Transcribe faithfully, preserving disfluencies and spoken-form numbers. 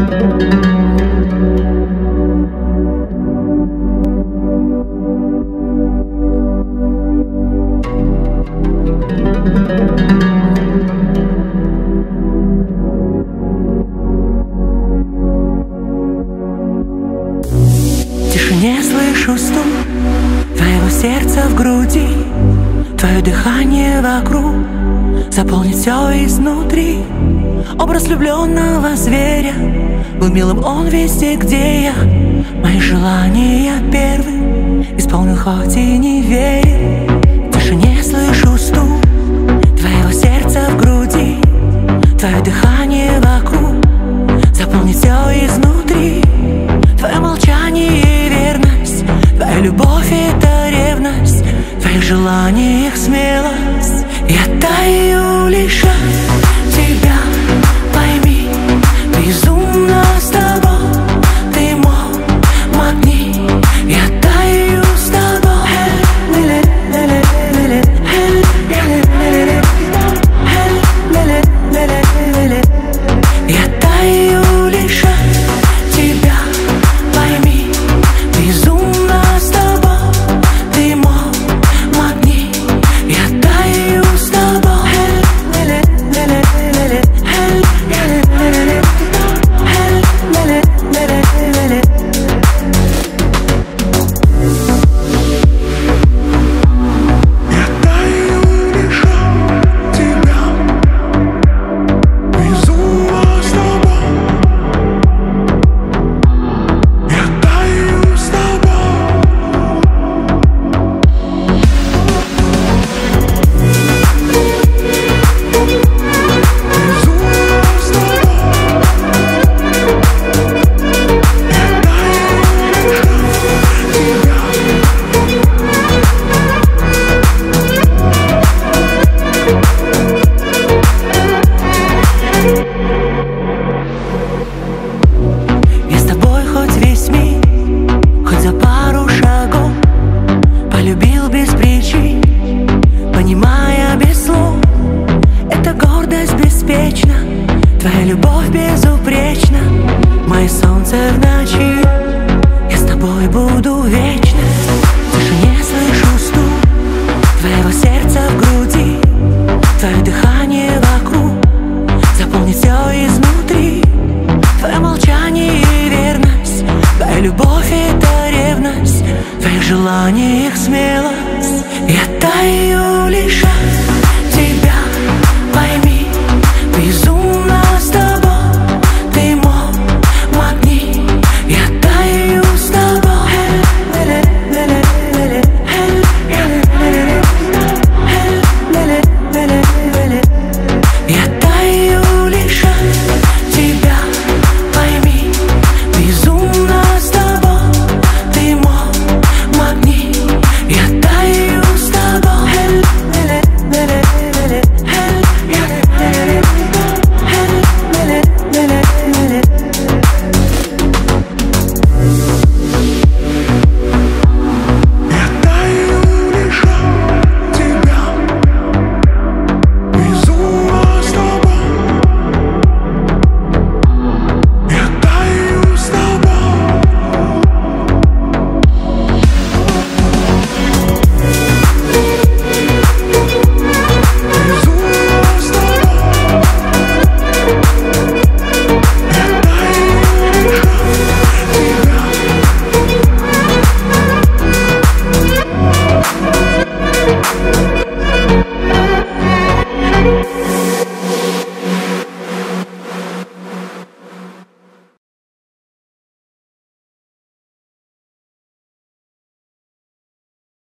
В тишине слышу стук твоего сердца в груди, твое дыхание вокруг заполнит все изнутри. Образ влюбленного зверя был милым он везде, где я. Мои желания первым исполнил, хоть и не веря. В тишине слышу стук твоего сердца в груди, твое дыхание вокруг заполнит все изнутри. Твое молчание и верность, твоя любовь — это ревность, в твоих желаниях смелость. Я таю лишь от тебя, пойми, безумно с тобой, ты мой магнит. Я таю с тобой. Я таю лишь от тебя, пойми, безумно с тобой, ты мой магнит. Я таю с тобой. Полюбил без причин, понимая без слов. Эта гордость беспечна, твоя любовь безупречна. Мое солнце в ночи, я с тобой буду вечно. В тишине слышу стук твоего сердца в груди, твое дыхание вокруг заполнит все изнутри. Твое молчание и верность, твоя любовь — это ревность, в твоих желаниях смелость. Я таю